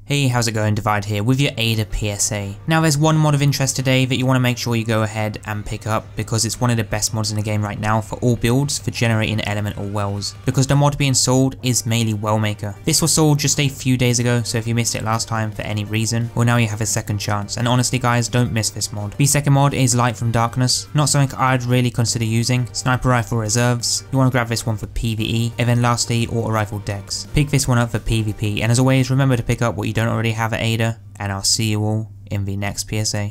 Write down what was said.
Hey, how's it going? Divide here with your Ada PSA. Now there's one mod of interest today that you want to make sure you go ahead and pick up because it's one of the best mods in the game right now for all builds for generating elemental wells, because the mod being sold is Melee Wellmaker. This was sold just a few days ago, so if you missed it last time for any reason, well now you have a second chance, and honestly guys, don't miss this mod. The second mod is Light from Darkness, not something I'd really consider using. Sniper Rifle Reserves, you want to grab this one for PvE, and then lastly Auto Rifle Dex. Pick this one up for PvP, and as always remember to pick up what you don't already have at Ada, and I'll see you all in the next PSA.